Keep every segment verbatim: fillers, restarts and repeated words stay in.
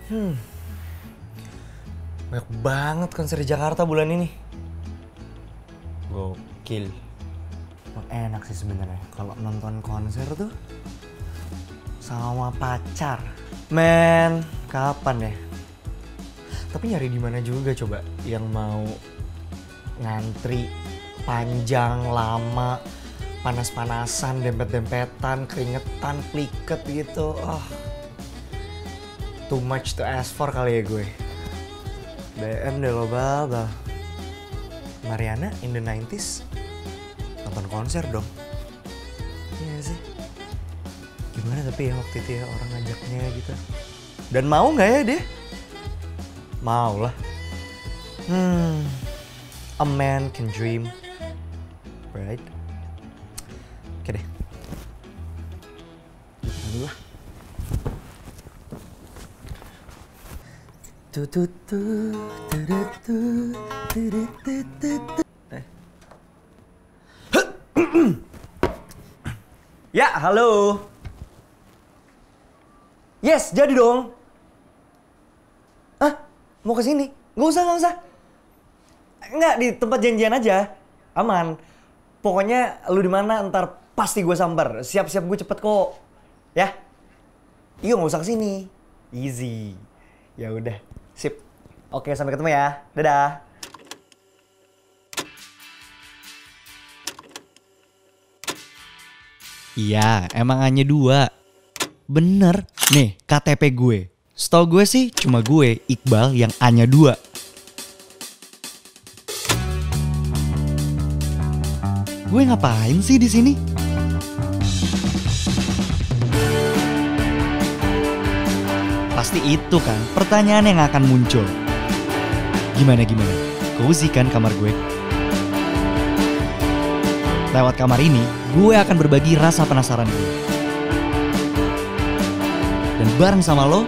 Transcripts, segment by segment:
Hmm, banyak banget konser di Jakarta bulan ini. Gokil. Emang enak sih sebenarnya kalau nonton konser tuh sama pacar. Men, kapan ya? Tapi nyari di mana juga coba yang mau ngantri panjang, lama, panas-panasan, dempet-dempetan, keringetan, pliket gitu. Oh, too much to ask for kali ya gue. B M deh lo baba. Mariana in the nineties nonton konser dong. Iya sih. Gimana tapi ya waktu itu ya orang ngajaknya gitu. Dan mau nggak ya dia? Mau lah. Hmm, a man can dream, right? Oke deh. Dulu lah. Tu tu tu tu tu tu tu tu tu tu. Eh. Ya, halo. Yes, jadi dong. Hah? Mau ke sini? Nggak usah, nggak usah. Nggak, di tempat janjian aja. Aman. Pokoknya lu di mana ntar pasti gue samper. Siap-siap gue cepet kok. Ya? Iya, nggak usah ke sini. Easy. Ya udah. Sip. Oke, sampai ketemu ya. Dadah. Iya, emang hanya dua. Bener. Nih, K T P gue. Setahu gue sih cuma gue, Iqbal, yang hanya dua. Gue ngapain sih di sini? Pasti itu kan pertanyaan yang akan muncul. Gimana-gimana? Cozy kan kamar gue? Lewat kamar ini, gue akan berbagi rasa penasaran gue. Dan bareng sama lo,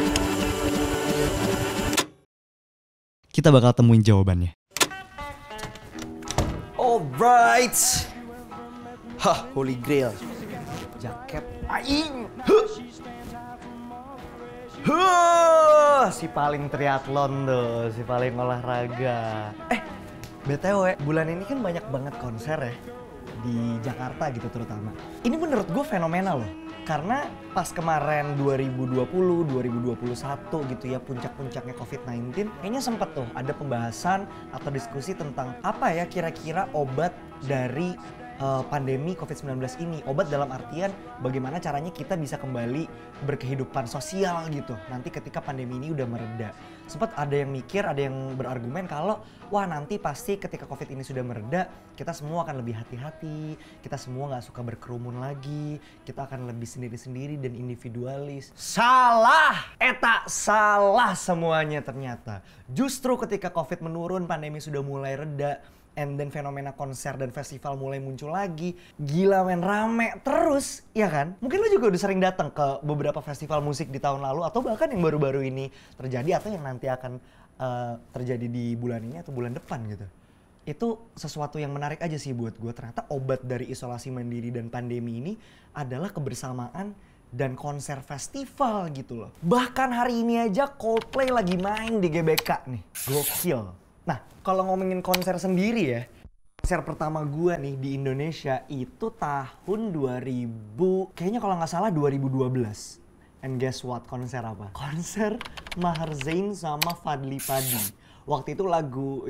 kita bakal temuin jawabannya. Alright. Hah, holy grail. Jaket aing. Huh. Huh, si paling triathlon tuh, si paling olahraga. Eh, B T W, bulan ini kan banyak banget konser ya. Di Jakarta gitu terutama. Ini menurut gue fenomenal loh. Karena pas kemarin dua ribu dua puluh, dua ribu dua puluh satu gitu ya, puncak-puncaknya covid sembilan belas, kayaknya sempet tuh ada pembahasan atau diskusi tentang apa ya kira-kira obat dari uh, pandemi covid sembilan belas ini. Obat dalam artian bagaimana caranya kita bisa kembali berkehidupan sosial gitu nanti ketika pandemi ini udah mereda. Sempat ada yang mikir, ada yang berargumen kalau wah nanti pasti ketika covid ini sudah mereda kita semua akan lebih hati-hati, kita semua gak suka berkerumun lagi, kita akan lebih sendiri-sendiri dan individualis. Salah! Eta salah semuanya ternyata. Justru ketika covid menurun, pandemi sudah mulai reda, and then fenomena konser dan festival mulai muncul lagi. Gila men, rame terus, ya kan? Mungkin lo juga udah sering datang ke beberapa festival musik di tahun lalu atau bahkan yang baru-baru ini terjadi atau yang nanti akan uh, terjadi di bulan ini atau bulan depan gitu. Itu sesuatu yang menarik aja sih buat gue. Ternyata obat dari isolasi mandiri dan pandemi ini adalah kebersamaan dan konser festival gitu loh. Bahkan hari ini aja Coldplay lagi main di G B K nih. Gokil. Nah, kalau ngomongin konser sendiri ya, konser pertama gue nih di Indonesia itu tahun dua ribu, kayaknya kalau nggak salah dua ribu dua belas. And guess what? Konser apa? Konser Maher Zain sama Fadly Padi. Waktu itu lagu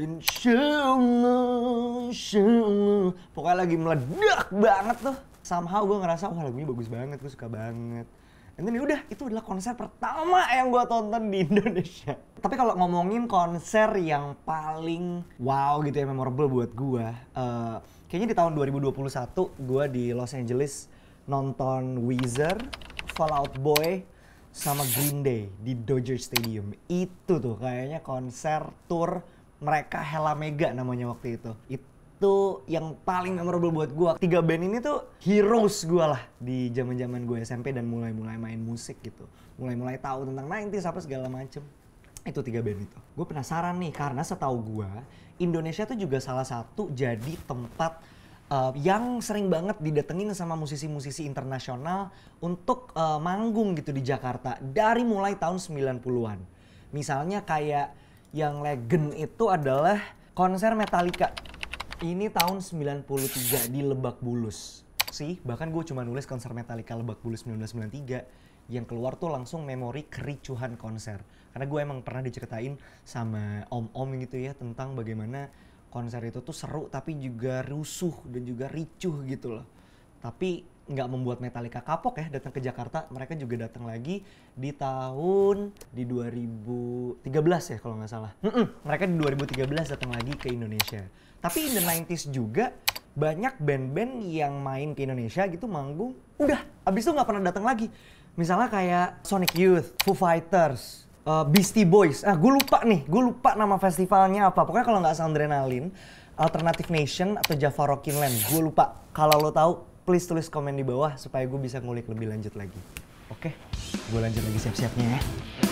Insyaallah, Insyaallah, pokoknya lagi meledak banget tuh. Somehow gue ngerasa, wah lagunya bagus banget, gue suka banget. Dan then udah, itu adalah konser pertama yang gue tonton di Indonesia. Tapi kalau ngomongin konser yang paling wow gitu ya, memorable buat gue, uh, kayaknya di tahun dua ribu dua puluh satu gue di Los Angeles nonton Weezer, Fall Out Boy, sama Green Day di Dodger Stadium. Itu tuh kayaknya konser tour mereka Hella Mega namanya waktu itu. Itu yang paling memorable buat gue. Tiga band ini tuh heroes gue lah di zaman-zaman gue S M P dan mulai-mulai main musik gitu. Mulai-mulai tahu tentang sembilan puluhan apa segala macem. Itu tiga band itu. Gue penasaran nih karena setahu gue Indonesia tuh juga salah satu jadi tempat uh, yang sering banget didatengin sama musisi-musisi internasional untuk uh, manggung gitu di Jakarta dari mulai tahun sembilan puluhan. Misalnya kayak yang legend itu adalah konser Metallica. Ini tahun sembilan puluh tiga di Lebak Bulus. Sih, bahkan gue cuma nulis konser Metallica Lebak Bulus seribu sembilan ratus sembilan puluh tiga. Yang keluar tuh langsung memori kericuhan konser. Karena gue emang pernah diceritain sama om-om gitu ya tentang bagaimana konser itu tuh seru tapi juga rusuh dan juga ricuh gitu loh. Tapi nggak membuat Metallica kapok ya datang ke Jakarta. Mereka juga datang lagi di tahun di dua ribu tiga belas ya kalau nggak salah. Mm-mm, mereka di dua ribu tiga belas datang lagi ke Indonesia. Tapi in the nineties juga banyak band-band yang main ke Indonesia gitu manggung. Udah, abis itu nggak pernah datang lagi. Misalnya kayak Sonic Youth, Foo Fighters, uh, Beastie Boys. Ah, gue lupa nih, gue lupa nama festivalnya apa. Pokoknya kalau nggak Soundrenaline, Alternative Nation atau Java Rockin' Land. Gue lupa. Kalau lo tahu, please tulis komen di bawah supaya gue bisa ngulik lebih lanjut lagi. Oke, gue lanjut lagi siap-siapnya ya.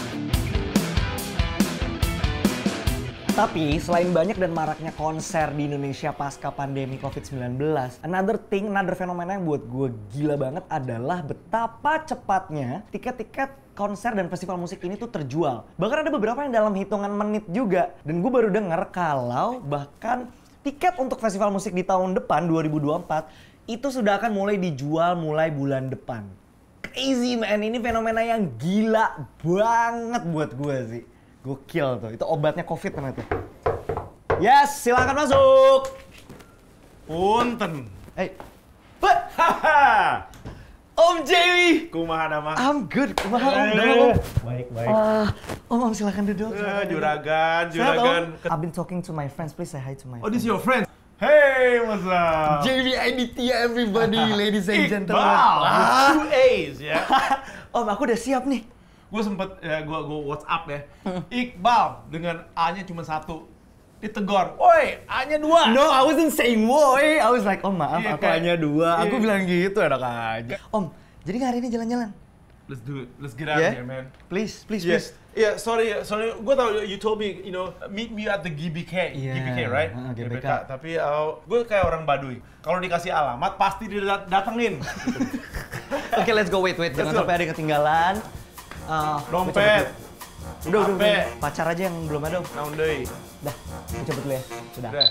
Tapi selain banyak dan maraknya konser di Indonesia pasca pandemi covid sembilan belas, another thing, another fenomena yang buat gue gila banget adalah betapa cepatnya tiket-tiket konser dan festival musik ini tuh terjual. Bahkan ada beberapa yang dalam hitungan menit juga. Dan gue baru denger kalau bahkan tiket untuk festival musik di tahun depan dua ribu dua puluh empat itu sudah akan mulai dijual mulai bulan depan. Crazy man, ini fenomena yang gila banget buat gue sih. Gokil tuh, itu obatnya covid ternyata. Yes, silakan masuk. Punten. Hey, but haha, Om Jamie. Kumaha nama? I'm good. Kumaha Om? Udah Om. Baik baik. Ah, Om, Om silakan duduk. Eh, juragan, Sehat, juragan. Om? I've been talking to my friends. Please say hi to my. Oh, this is your friend. Hey, what's up? Jamie Aditya, everybody, ladies and gentlemen. Iqbal, Ah. two A's ya. Om, aku udah siap nih. Gue sempet ya, gue gue WhatsApp ya. Iqbal dengan A-nya cuma satu. Ditegor, woi, A-nya dua. No, I wasn't saying woi. I was like, Om maaf, Iya, aku kayak- hanya dua. Aku iya. bilang gitu, enak aja. Om, jadi hari ini jalan-jalan? Let's do it. Let's get out Yeah? of here, man. Please, please, Yes. please. Yeah, sorry, sorry. Gue tau you told me, you know, meet me at the G B K. Iya, G B K, right? ah, G B K. Tapi uh, gue kayak orang Baduy. Kalau dikasih alamat pasti dia datengin. Oke, let's go. Wait, wait. Jangan Let's go. sampai ada yang ketinggalan. Uh, Dompet. Udah, udah, udah, H P. udah. Pacar aja yang belum ada. Om. Naon deui. Dah, aku cabut dulu ya. Sudah. Udah.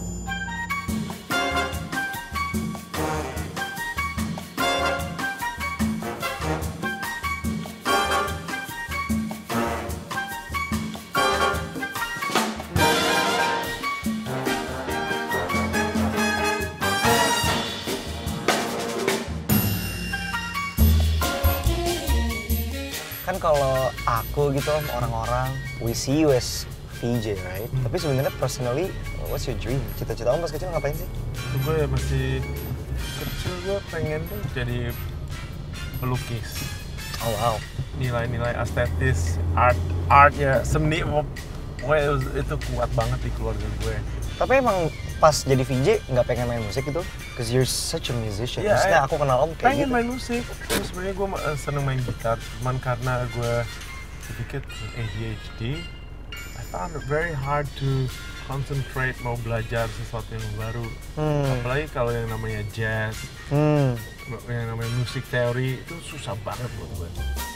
Kan kalau aku gitu Om, orang-orang, we see you as V J, right? Hmm. Tapi sebenarnya personally, what's your dream? Cita-cita Om pas kecil ngapain sih? Gue masih kecil, gue pengen tuh jadi pelukis. Oh wow. Nilai-nilai estetis, art, art ya, seni, pokoknya itu, itu kuat banget di keluarga gue. Tapi emang pas jadi V J nggak pengen main musik gitu? Cause you're such a musician. Iya, Maksudnya eh, aku kenal Om kayak Pengen gitu. main musik, terus sebenarnya gue uh, seneng main gitar, cuman karena gue sedikit A D H D, I found it very hard to concentrate mau belajar sesuatu yang baru. Hmm. Apalagi kalau yang namanya jazz, Hmm. yang namanya musik teori itu susah banget buat gue.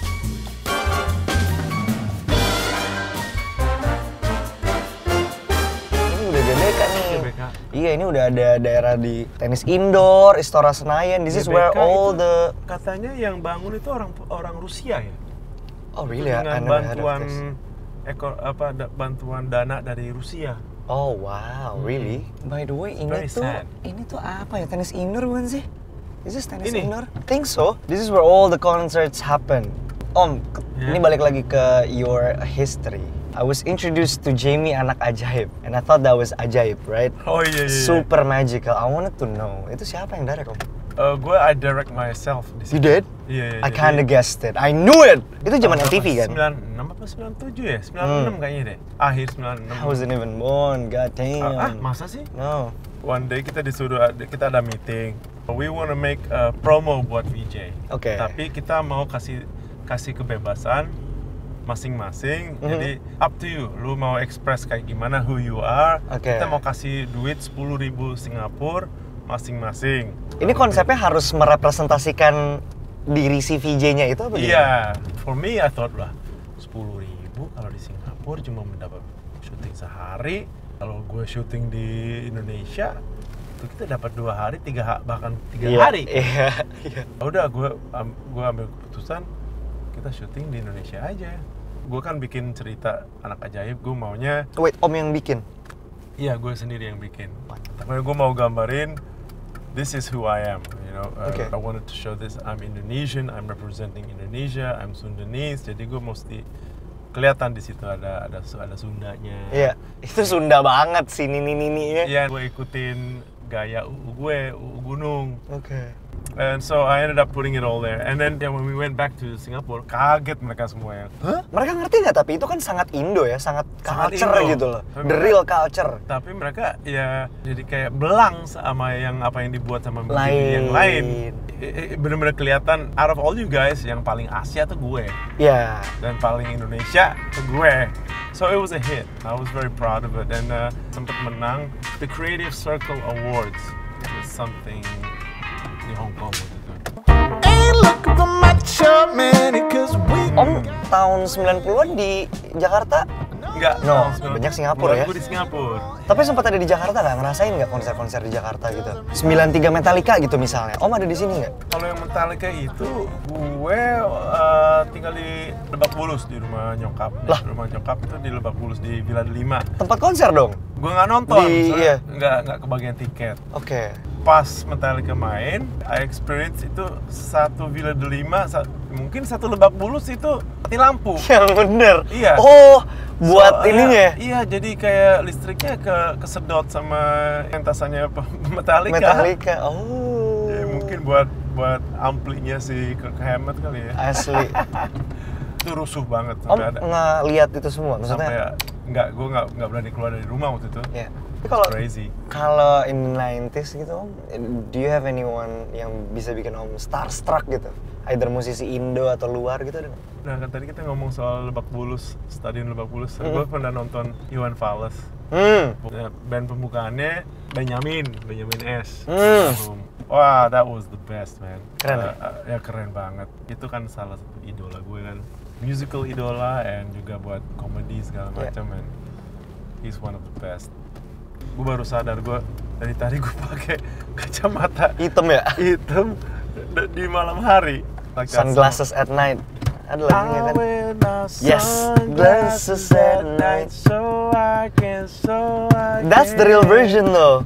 Ini udah G B K nih. G B K. Iya, ini udah ada daerah di tenis indoor, Istora Senayan. This is G B K where all itu the. katanya yang bangun itu orang orang Rusia ya. Oh really? I Dengan never heard of bantuan this. ekor apa da- bantuan dana dari Rusia. Oh wow, really? By the way, ini Very tuh sad. ini tuh apa ya? Tenis indoor bukan sih? Is this tenis Ini. indoor? I think so. This is where all the concerts happen. Om, ke- Yeah. ini balik lagi ke your history. I was introduced to Jamie anak ajaib, and I thought that was ajaib, right? Oh iya iya. Super magical. I wanted to know. Itu siapa yang direct, Om? Uh, gue I direct myself di You situ. did? Iya iya. I jadi- kinda guessed it. I knew it. Itu zaman M tahun T V berapa? kan? sembilan puluh enam apa sembilan puluh tujuh ya? sembilan puluh enam Hmm. kayaknya deh. Akhir sembilan puluh enam. I wasn't even born. God damn. Ah, ah, masa sih? No. One day kita disuruh ada- kita ada meeting. We wanna make a promo buat V J. Oke. Tapi kita mau kasih kasih kebebasan masing-masing. Mhm. Jadi up to you. Lu mau express kayak gimana who you are. Oke. Kita mau kasih duit sepuluh ribu Singapura masing-masing. Ini konsepnya harus merepresentasikan diri si V J-nya itu apa? Iya, yeah. For me I thought lah sepuluh ribu kalau di Singapura cuma mendapat syuting sehari. Kalau gue syuting di Indonesia itu kita dapat dua hari, tiga ha- bahkan tiga Iya, hari. Iya, iya. Udah gue um, gue ambil keputusan kita syuting di Indonesia aja. Gue kan bikin cerita anak ajaib, gue maunya. Wait, Om yang bikin? Iya, gue sendiri yang bikin. Tapi gue mau gambarin, this is who I am. You know, uh, Okay. I wanted to show this. I'm Indonesian. I'm representing Indonesia. I'm Sundanese. Jadi gue mesti kelihatan di situ ada ada ada Sundanya. Iya, itu Sunda banget sih nini-nininya. Iya, gue ikutin gaya U U gue, U U Gunung. Oke. Okay. And so I ended up putting it all there. And then yeah, when we went back to Singapore, kaget mereka semua ya. Hah? Mereka ngerti nggak tapi itu kan sangat Indo ya, sangat, Sangat culture Indo. gitu loh. Tapi The mereka- real culture. Tapi mereka ya jadi kayak belang sama yang apa yang dibuat sama movie Lain. yang lain. I- i- Bener-bener kelihatan out of all you guys yang paling Asia tuh gue Ya. dan paling Indonesia tuh gue. So it was a hit. I was very proud of it dan uh, sempat menang the Creative Circle Awards. It was something di Hong Kong waktu itu. Om tahun sembilan puluhan di Jakarta, Enggak, No, tahun sembilan- banyak Singapura ya? Gue di Singapura. tapi sempat ada di Jakarta nggak? Ngerasain nggak konser-konser di Jakarta gitu? sembilan tiga Metallica gitu misalnya. Om ada di sini nggak? Kalau yang Metallica itu gue uh, tinggal di Lebak Bulus di rumah nyokap. Lah? Rumah nyokap itu di Lebak Bulus di Villa Delima. Tempat konser dong? Gue nggak nonton, Di- soalnya iya. nggak nggak kebagian tiket. Oke. Pas Metallica main, I experience itu satu Villa Delima, sa- mungkin satu Lebak Bulus itu mati lampu. Yang bener? Iya. Oh, buat Soalnya- ininya? Iya, jadi kayak listriknya ke kesedot sama entasannya Metallica. Metallica, oh. Ya, mungkin buat buat amplinya sih ke kehemat kali ya. Asli. Itu rusuh banget Om sampai ada nggak lihat itu semua? sampai Maksudnya? ya, nggak gue nggak nggak berani keluar dari rumah waktu itu. Ya. Tapi kalau Crazy. kalau in the nineties gitu Om, do you have anyone yang bisa bikin Om starstruck gitu? Either musisi Indo atau luar gitu ada nggak? Nah kan tadi kita ngomong soal Lebak Bulus, Stadion Lebak Bulus. Mm-hmm. Gue pernah nonton Iwan Fals. Hmm. Ya, band pembukaannya Benyamin, Benyamin S. Hmm. Wah, that was the best, man. Keren Uh, ya? uh, ya keren banget. Itu kan salah satu idola gue kan. Musical idola and juga buat komedi segala Yeah. macam, man. He's one of the best. Gue baru sadar gue dari tadi gue pakai kacamata Hitam ya? hitam d- di malam hari. Like that Sunglasses at night. Ada song. lagunya I kan? wear my Yes, sunglasses at night so I can, so I That's the real version though.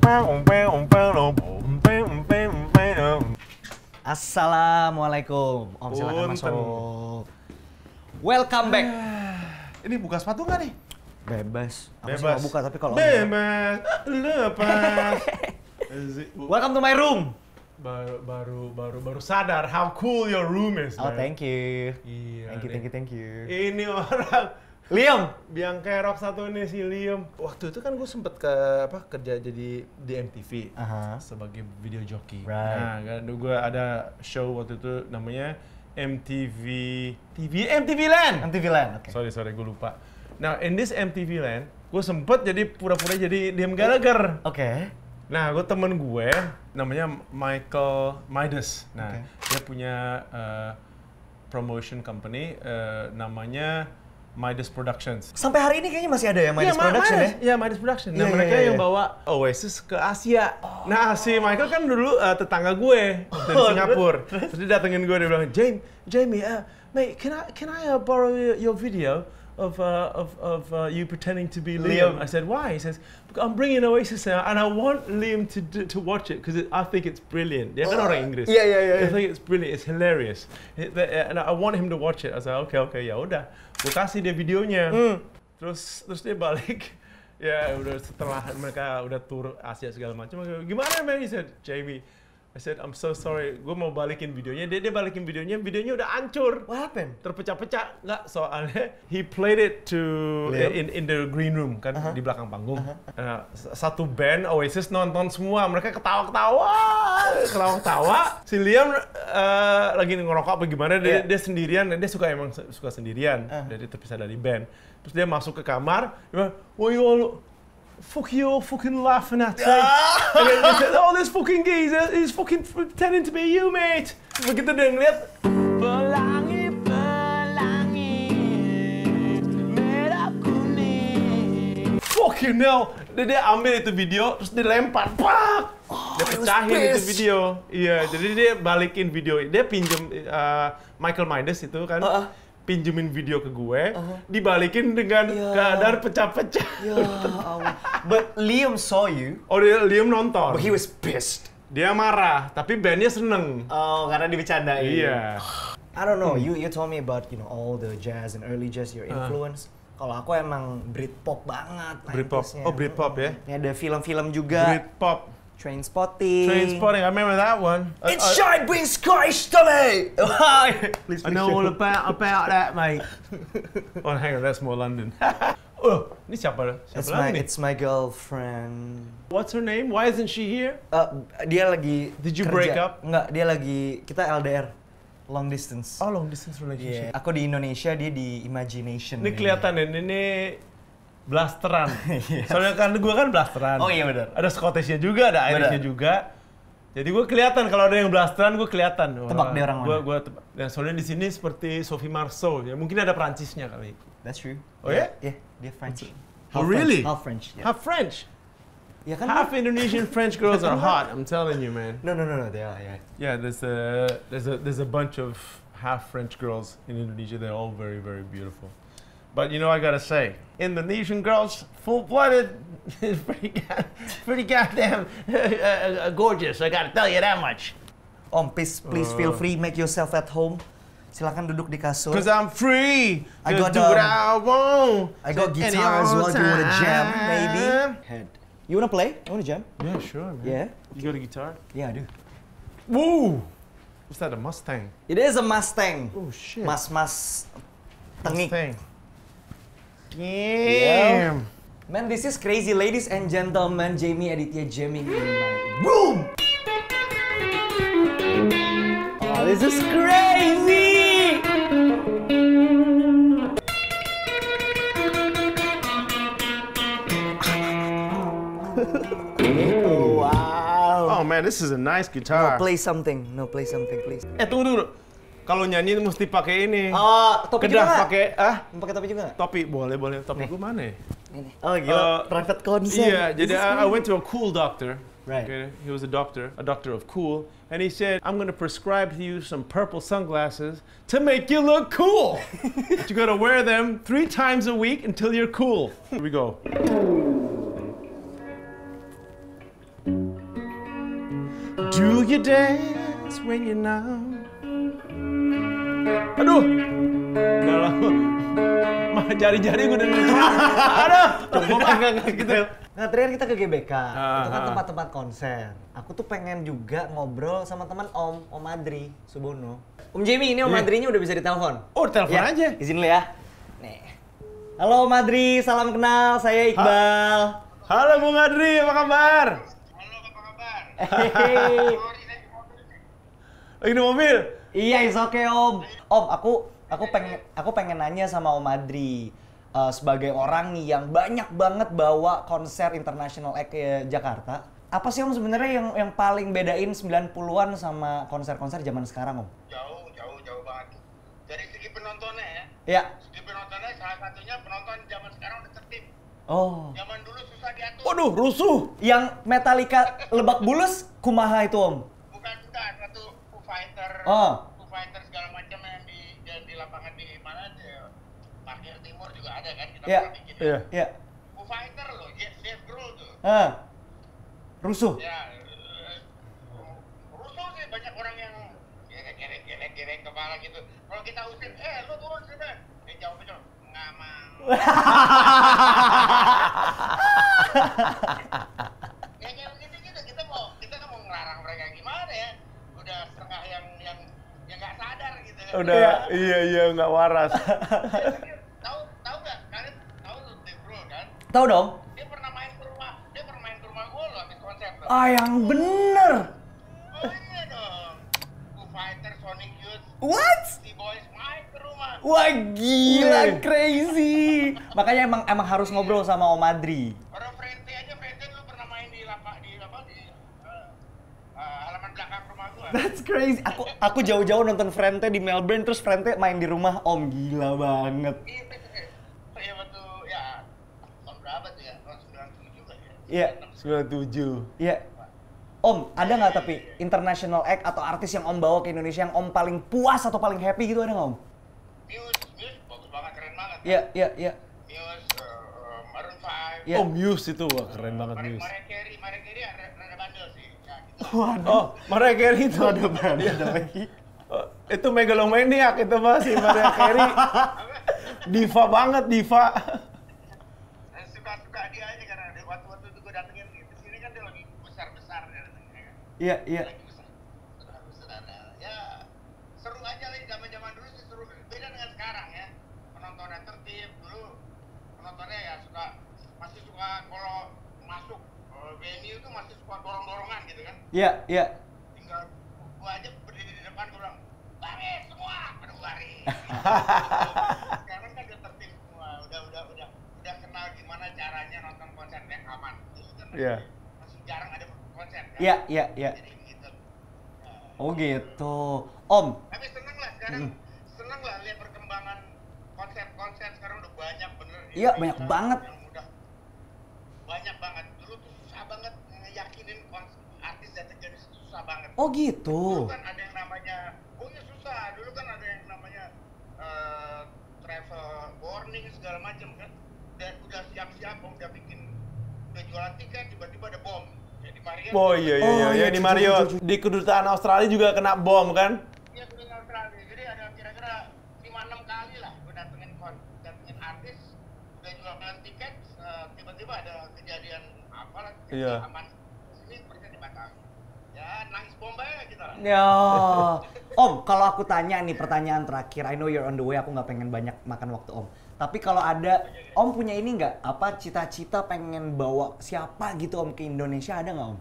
Assalamualaikum. Om silakan Punten. masuk. Welcome back. Ini buka sepatu nggak nih? Bebas. Aku sih Bebas. mau buka tapi kalau Om- Bebas, lepas. Welcome to my room. baru baru baru baru sadar how cool your room is. Oh, man. thank you. Iya. Thank you, nih. thank you, thank you. Ini orang Liam. yang kerok satu nih si Liam. Waktu itu kan gue sempet ke apa kerja jadi di M T V Aha. sebagai video jockey. Right. Nah, kan gue ada show waktu itu namanya M T V T V M T V Land. M T V Land. Oke. Sorry sorry gue lupa. Nah, in this M T V Land, gue sempet jadi pura-pura jadi Liam Gallagher. Oke. Nah, gue temen gue namanya Michael Midas. Nah, Oke. dia punya uh, promotion company uh, namanya Midas Productions. Sampai hari ini kayaknya masih ada ya Midas Iya, Ma- Production Midas. ya? Iya, Midas Production. Nah, Iya, mereka iya, yang iya. bawa Oasis ke Asia. Nah, si Michael kan dulu uh, tetangga gue dari Oh, Singapura. Terus dia datengin gue, dia bilang, Jamie, Jamie, uh, mate, can I can I uh, borrow your, your video of uh, of of uh, you pretending to be Liam? Liam. I said, why? He says, I'm bringing Oasis out, and I want Liam to do, to watch it because I think it's brilliant. Dia kan orang Inggris. Iya, iya, iya. I think it's brilliant. It's hilarious. It- the- and I want him to watch it. I said, okay, okay, ya udah. Gue kasih dia videonya. Hmm. Terus terus dia balik. Ya udah setelah mereka udah tur Asia segala macam. Gimana man? He said, Jamie. I said, I'm so sorry. Gue mau balikin videonya. Dia dia balikin videonya. Videonya udah hancur. What happened? Terpecah-pecah. Nggak, soalnya he played it to Liam? in in the green room kan di belakang panggung. Nah, s- satu band Oasis nonton semua. Mereka ketawa-ketawa, ketawa-ketawa. Si Liam eh, lagi ngerokok apa gimana? Dia, Iya. dia sendirian. Dia suka emang suka sendirian. Uh. Jadi terpisah dari band. Terus dia masuk ke kamar. Dia bilang, Why you all fuck you all fucking laughing at me. And then they said, oh, this fucking geezer, he's fucking pretending to be you, mate. Begitu dia ngeliat, pelangi, pelangi, merah kuning. Fucking hell. Dia, dia ambil itu video, terus dia lempar, pak! Oh, Dia pecahin itu video. Iya, jadi dia balikin video. Dia pinjem uh, Michael Myers itu kan. Uh-uh. Pinjemin video ke gue, uh-huh. dibalikin dengan yeah. keadaan pecah-pecah. Ya Allah. But Liam saw you. Oh, dia, Liam nonton. But he was pissed. Dia marah, tapi bandnya seneng. Oh, karena dibicarain. Iya. I don't know. You you told me about you know all the jazz and early jazz your influence. Uh. Kalau aku emang Britpop banget. Britpop. Oh, Britpop ya. Ini ada film-film juga. Britpop. Trainspotting. Trainspotting, I remember that one. It's I, I, shine brings Christ to me. Please, I know all about about that, mate. Oh, hang on, that's more London. Oh, ini siapa? Siapa It's lagi my nih? it's my girlfriend. What's her name? Why isn't she here? Uh, dia lagi. Did you kerja. break up? Enggak, dia lagi. Kita L D R, long distance. Oh, long distance relationship. Yeah. Aku di Indonesia, dia di Imagination. Ini kelihatan ya, ini blasteran. Soalnya kan gue kan blasteran. Oh iya benar. Ada Scottishnya juga, ada Irishnya juga. Jadi gue kelihatan kalau ada yang blasteran, gue kelihatan. Tebak dia orang mana? Gue gue tebak. Dan soalnya di sini seperti Sophie Marceau, ya mungkin ada Perancisnya kali. That's true. Oh ya? Yeah, dia French. Oh really? Half French. Yeah. Half French. Ya kan? Half Indonesian French girls are hot. I'm telling you, man. No no no no, they are. Yeah. Yeah, there's a there's a there's a bunch of half French girls in Indonesia. They're all very very beautiful. But you know, I gotta say, Indonesian girls, full-blooded, is pretty, pretty goddamn uh, gorgeous. I gotta tell you that much. Om, please, please Uh. feel free, make yourself at home. Silakan duduk di kasur. Cause I'm free I to got, do um, what I want. I got at any guitar as well. old Do you wanna jam, time. maybe? Head. You wanna play? You wanna jam? Yeah, sure, man. Yeah. You got a guitar? Yeah, I do. Woo! What's that? A Mustang? It is a Mustang. Oh shit. Mas-mas tengik. Mustang. Yeah. Damn. Man, this is crazy, ladies and gentlemen. Jamie Aditya jamming in my room. Oh, this is crazy. Oh, wow. Oh man, this is a nice No, guitar. play something. No, play something, please. Eh tunggu dulu. Kalau nyanyi mesti pakai ini. Oh, topi juga Kedah nggak? pakai ah Mau pakai topi juga nggak? topi boleh boleh topi gue mana ya? Ini. Oh, gila. Uh, Private concert. Iya, This jadi is I, I crazy. went to a cool doctor. Right. Okay, he was a doctor, a doctor of cool, and he said, "I'm going to prescribe to you some purple sunglasses to make you look cool. But you got to wear them three times a week until you're cool." Here we go. Do you dance when you're numb? Aduh, udah lama. Mah jari-jari gue udah aduh, coba enggak gitu. Nah, tadi kan kita ke G B K, Ah, itu kan ah. tempat-tempat konser. Aku tuh pengen juga ngobrol sama teman Om, Om Adri Subono. Om Jamie, ini Om Iya. Adrinya udah bisa ditelepon. Oh, telepon Ya, aja. izin dulu ya. Nih. Halo Om Adri, salam kenal. Saya Iqbal. Halo Bung Adri, apa kabar? Halo, apa kabar? Hehehe. Sorry, saya di mobil nih. Lagi di mobil? Iya, is okay Om. Om, aku aku pengen aku pengen nanya sama Om Adri. Uh, sebagai orang nih yang banyak banget bawa konser international act ke Jakarta, apa sih Om sebenarnya yang yang paling bedain sembilan puluhan sama konser-konser zaman sekarang Om? Jauh, jauh, jauh banget. Dari segi penontonnya ya, Ya. segi penontonnya salah satunya penonton zaman sekarang udah tertib. Oh. Zaman dulu susah diatur. Waduh, rusuh. Yang Metallica Lebak Bulus kumaha itu Om? Bukan, bukan. Satu Foo Fighter, Oh. Foo Fighter segala macam yang di, yang di lapangan di mana, di Parkir Timur juga ada kan, kita Iya. pernah bikin. Iya. Ya. Foo Fighter loh, Jeff, Jeff Grohl tuh. Ah. Rusuh. Ya, eh, rusuh sih, banyak orang yang gerek-gerek, kepala gitu. Kalau kita usir, eh lu turun sini, eh jauh jauh, nggak mau. Ya kayak begitu gitu, kita mau kita kan mau ngelarang mereka gimana ya? Udah setengah yang yang yang nggak sadar gitu. Udah, iya iya nggak waras. Tahu tahu nggak? Kalian tahu tuh Dave Grohl kan? Tahu dong? Dia pernah main ke rumah, dia pernah main ke rumah gue loh habis konser tuh. Ah, yang bener. Oh iya dong. Foo Fighter, Sonic Youth, What? The Boys main ke rumah. Wah, gila, Wih. crazy. Makanya emang emang harus ngobrol sama Om Adri. Orang friendly That's crazy. Aku aku jauh-jauh nonton Frente di Melbourne, terus Frente main di rumah Om. Gila banget. Iya, saya waktu ya tahun berapa tuh ya? Tahun sembilan puluh tujuh kan ya? Iya. sembilan puluh tujuh. Iya. Om, ada nggak tapi international act atau artis yang Om bawa ke Indonesia yang Om paling puas atau paling happy gitu, ada nggak Om? Muse, Muse bagus banget, keren banget. Iya, iya, iya. Muse, uh, Maroon five. Iya. Oh, Muse itu wah keren banget Mariah Muse. Mariah Carey, Mariah Carey ada rada bandel sih. Ya, gitu. Oh, Mariah Carey itu Ada bandel lagi. Oh, itu megalomaniac itu mah si Mariah Carey. Diva banget, diva. Saya suka-suka dia aja karena dia waktu-waktu itu gue datengin di sini kan dia lagi besar-besar dia datengin kan. Iya, iya. Lagi besar. Besar-besar. Ya, seru aja lah zaman-zaman dulu sih seru. Beda dengan sekarang ya. Penontonnya tertib dulu. Penontonnya ya suka masih suka kalau masuk uh, venue itu masih suka dorong-dorongan gitu kan. Iya, iya. Tinggal gua aja berdiri di depan gua bilang, "Lari semua!" Pada lari. Sekarang kan udah tertib semua. Udah udah udah udah kenal gimana caranya nonton konser yang aman. Dulu kan masih, Iya. masih jarang ada konser kan. Iya, iya, iya. Jadi gitu. Oh gitu. Om, Tapi seneng lah sekarang, seneng lah lihat perkembangan konser-konser sekarang udah banyak bener. Iya, Yang banyak udah- banget. Yang udah banyak banget. Dulu tuh susah banget ngeyakinin kons- artis datang ke Indonesia, susah banget. oh Dulu gitu. kan ada yang namanya, oh iya susah. Dulu kan ada yang namanya eh, travel warning segala macam kan. Dan udah siap-siap, udah bikin, udah jualan tiket, tiba-tiba ada bom. Jadi Maria. Oh iya iya Oh, iya, iya, ya, di cucu, Marriott. cucu, cucu. Di kedutaan Australia juga kena bom kan? Iya, gue di Australia. Jadi ada kira-kira lima enam kali lah gue datengin kon, datengin artis, udah jualan tiket, eh, tiba-tiba ada kejadian apa lah, Iya. aman. Sini pergi dibatalkan. Ya nangis bombay lah kita lah. Ya. Om, kalau aku tanya nih pertanyaan terakhir, I know you're on the way, aku nggak pengen banyak makan waktu Om. Tapi kalau ada, Om punya ini nggak? Apa cita-cita pengen bawa siapa gitu Om ke Indonesia, ada nggak Om?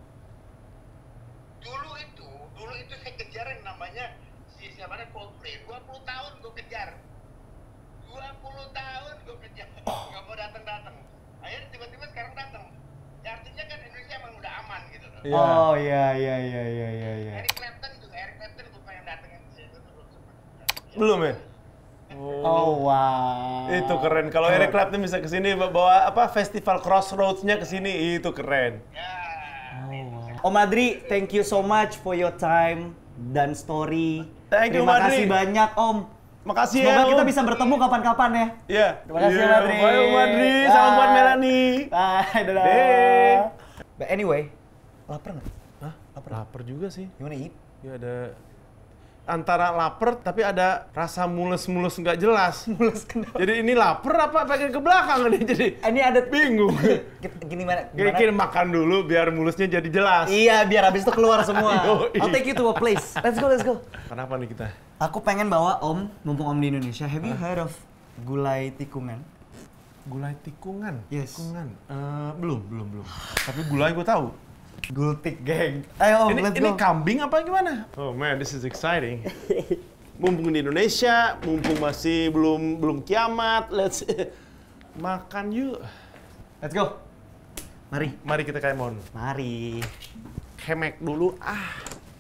Dulu itu, dulu itu saya kejar yang namanya si siapa namanya Coldplay. dua puluh tahun gue kejar. dua puluh tahun gue kejar. Nggak mau datang-datang. Akhirnya tiba-tiba sekarang datang. Ya artinya kan Indonesia emang udah aman gitu loh. Iya. Oh iya iya iya iya iya. iya. Eric Clapton juga, Eric Clapton gue pengen datengin sih, itu belum sempat. Belum ya? Oh wow. Itu keren. Kalau Eric Clapton bisa kesini bawa apa festival Crossroads-nya kesini, itu keren. Ya. Om Adri, thank you so much for your time dan story. Thank you, Terima Madri. kasih banyak Om. Makasih Semoga ya. kita Om. bisa bertemu kapan-kapan ya. Iya. Terima kasih ya, Iya, Madri. Bye Om Madri. Salam buat Bye. Melanie. Bye, dadah. Deh. But anyway, lapar nggak? Hah? Lapar. Lapar juga sih. Gimana Ip? Ya ada antara lapar tapi ada rasa mules-mules nggak jelas. Mules kenapa? Jadi ini lapar apa pengen ke belakang nih jadi Ini ada bingung. Gini mana? Kira-kira makan dulu biar mulusnya jadi jelas. Iya, biar habis itu keluar semua. Yoi. I'll take you to a place. Let's go, let's go. Kenapa nih kita? Aku pengen bawa Om, mumpung Om di Indonesia. Have you heard of gulai tikungan? Gulai tikungan. Yes. Tikungan. Eh, belum, belum, belum. Tapi gulai gue tahu. Gultik, geng. Ayo Om, ini let's ini go. kambing apa gimana? Oh man, this is exciting. Mumpung di Indonesia, mumpung masih belum belum kiamat, let's makan yuk. Let's go. Mari. Mari kita kayak mon. Mari. Kemek dulu. Ah.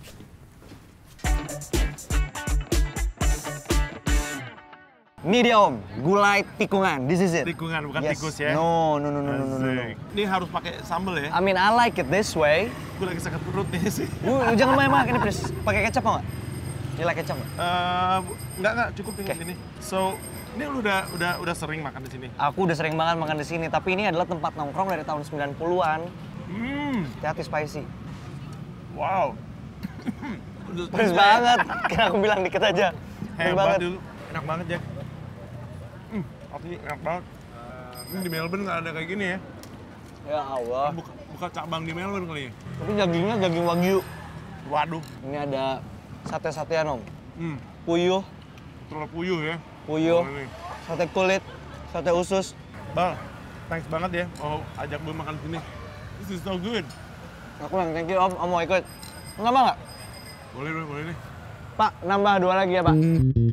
Ini dia Om, gulai tikungan. This is it. Tikungan bukan Yes. tikus ya. No, no, no, no, no, no, no. Asik. Ini harus pakai sambal ya. I mean, I like it this way. Gue lagi sakit perut nih sih. Lu, lu jangan banyak-banyak ini, please. Pakai kecap mau nggak? Gila kecap nggak? Eh, bu- enggak enggak cukup tinggal Oke. ini. So, ini lu udah udah udah sering makan di sini. Aku udah sering banget makan di sini, tapi ini adalah tempat nongkrong dari tahun sembilan puluhan. Hmm. Hati-hati spicy. Wow. Pedes banget. Kan aku bilang dikit aja. Pedes Hebat banget. dulu. Enak banget, Jack. Hmm, asli enak banget. Ini di Melbourne nggak ada kayak gini ya. Ya Allah. Buka, buka cabang di Melbourne kali ya. Tapi dagingnya daging wagyu. Waduh. Ini ada sate-satean Om. Hmm, Puyuh, telur puyuh ya. puyuh, Oh, ini. sate kulit, sate usus. Bang, thanks banget ya mau ajak gue makan di sini. This is so good. Aku yang thank you Om, Om mau ikut. Nggak mau nggak? Boleh, boleh, boleh nih. Pak, nambah dua lagi ya Pak.